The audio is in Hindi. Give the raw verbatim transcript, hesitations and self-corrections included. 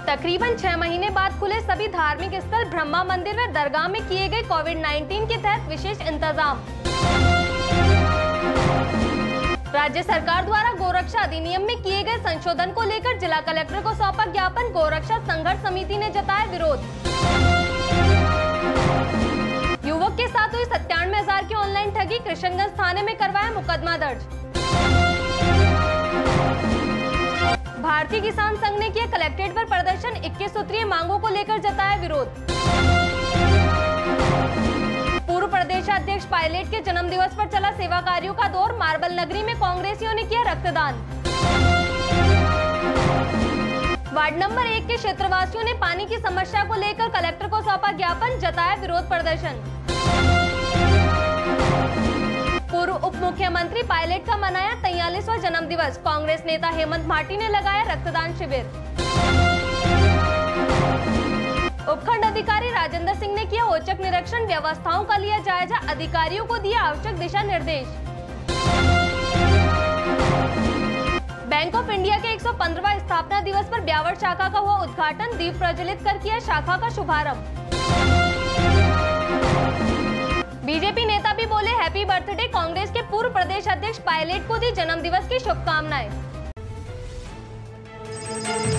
तकरीबन छह महीने बाद खुले सभी धार्मिक स्थल, ब्रह्मा मंदिर व दरगाह में किए गए कोविड उन्नीस के तहत विशेष इंतजाम। राज्य सरकार द्वारा गोरक्षा अधिनियम में किए गए संशोधन को लेकर जिला कलेक्टर को सौंपा ज्ञापन, गोरक्षा संघर्ष समिति ने जताया विरोध। युवक के साथ हुई सत्तानवे हजार की ऑनलाइन ठगी, कृष्णगंज थाने में करवाया मुकदमा दर्ज। भारतीय किसान संघ ने किया कलेक्ट्रेट पर प्रदर्शन, इक्कीस सूत्रीय मांगों को लेकर जताया विरोध। पूर्व प्रदेशाध्यक्ष पायलट के जन्म दिवस पर चला सेवा कार्यों का दौर, मार्बल नगरी में कांग्रेसियों ने किया रक्तदान। वार्ड नंबर एक के क्षेत्रवासियों ने पानी की समस्या को लेकर कलेक्टर को सौंपा ज्ञापन, जताया विरोध प्रदर्शन। पूर्व उप मुख्यमंत्री पायलट का मनाया तैंतालीसवां जन्म दिवस, कांग्रेस नेता हेमंत माटी ने लगाया रक्तदान शिविर। उपखंड अधिकारी राजेंद्र सिंह ने किया औचक निरीक्षण, व्यवस्थाओं का लिया जायजा, अधिकारियों को दिया आवश्यक दिशा निर्देश। बैंक ऑफ इंडिया के एक सौ पंद्रहवां स्थापना दिवस पर ब्यावर शाखा का हुआ उद्घाटन, दीप प्रज्वलित कर किया शाखा का शुभारंभ। बीजेपी नेता भी बोले हैप्पी बर्थडे, कांग्रेस के पूर्व प्रदेश अध्यक्ष पायलट को दी जन्म दिवस की शुभकामनाएं।